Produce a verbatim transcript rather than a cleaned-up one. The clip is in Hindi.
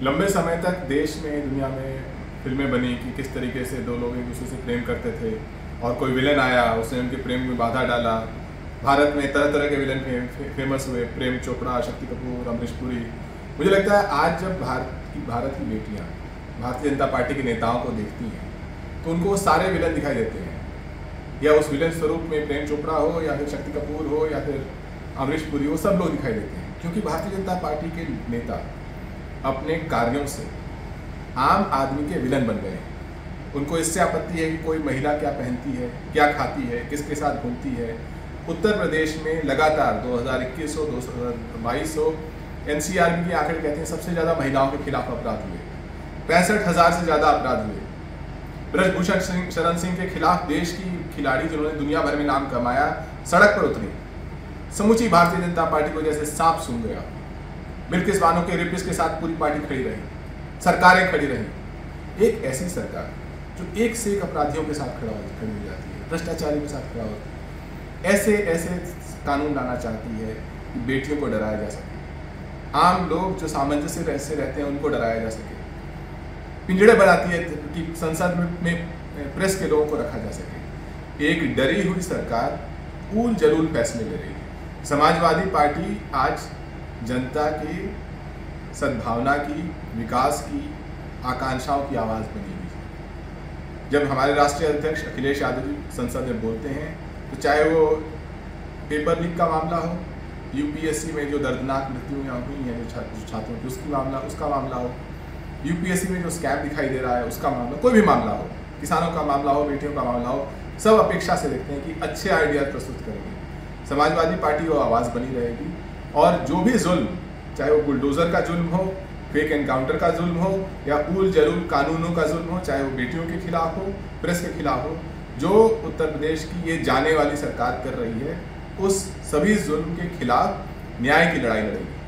लंबे समय तक देश में, दुनिया में फिल्में बनी कि किस तरीके से दो लोग एक दूसरे से प्रेम करते थे और कोई विलेन आया, उसने उनके प्रेम में बाधा डाला। भारत में तरह तरह के विलेन फे, फे, फेमस हुए, प्रेम चोपड़ा, शक्ति कपूर, अमरीश पुरी। मुझे लगता है आज जब भारत की भारत की बेटियाँ भारतीय जनता पार्टी के नेताओं को देखती हैं तो उनको वो सारे विलेन दिखाई देते हैं, या उस विलेन स्वरूप में प्रेम चोपड़ा हो या फिर शक्ति कपूर हो या फिर अमरीश पुरी हो, सब लोग दिखाई देते हैं। क्योंकि भारतीय जनता पार्टी के नेता अपने कार्यों से आम आदमी के विलन बन गए हैं। उनको इससे आपत्ति है कि कोई महिला क्या पहनती है, क्या खाती है, किसके साथ घूमती है। उत्तर प्रदेश में लगातार दो हज़ार इक्कीस हो, दो हज़ार बाईस हो, एनसीआरबी के आंकड़े कहते हैं सबसे ज़्यादा महिलाओं के खिलाफ अपराध हुए, पैंसठ हज़ार से ज़्यादा अपराध हुए। ब्रजभूषण सिंह शरण सिंह के खिलाफ देश की खिलाड़ी जिन्होंने दुनिया भर में नाम कमाया सड़क पर उतरी। समूची भारतीय जनता पार्टी को जैसे सांप सूंघ गया। बिल्किस बानो के रेपिस्ट के साथ पूरी पार्टी खड़ी रही, सरकारें खड़ी रही। एक ऐसी सरकार जो एक से एक अपराधियों के साथ खड़ा खड़ी हो जाती है, भ्रष्टाचारियों के साथ खड़ा होती है, ऐसे ऐसे कानून लाना चाहती है कि बेटियों को डराया जा सके, आम लोग जो सामंजस्य से रहते हैं उनको डराया जा सके, पिंजड़े बनाती है कि संसद में, में प्रेस के लोगों को रखा जा सके। एक डरी हुई सरकार ऊल जलूल फैसले ले रही है। समाजवादी पार्टी आज जनता की सद्भावना की, विकास की, आकांक्षाओं की आवाज़ बनी हुई है। जब हमारे राष्ट्रीय अध्यक्ष अखिलेश यादव जी संसद में बोलते हैं तो चाहे वो पेपर लीक का मामला हो, यूपीएससी में जो दर्दनाक मृत्युएं हुई हैं जो छात्रों की, उसकी मामला उसका मामला हो, यूपीएससी में जो स्कैम दिखाई दे रहा है उसका मामला, कोई भी मामला हो, किसानों का मामला हो, बेटियों का मामला हो, सब अपेक्षा से देखते हैं कि अच्छे आइडिया प्रस्तुत करेंगे। समाजवादी पार्टी वो आवाज़ बनी रहेगी और जो भी जुल्म, चाहे वो बुलडोज़र का जुल्म हो, फेक एनकाउंटर का जुल्म हो या ऊल जलूल कानूनों का जुल्म हो, चाहे वो बेटियों के खिलाफ हो, प्रेस के खिलाफ हो, जो उत्तर प्रदेश की ये जाने वाली सरकार कर रही है, उस सभी जुल्म के खिलाफ न्याय की लड़ाई लड़ेगी।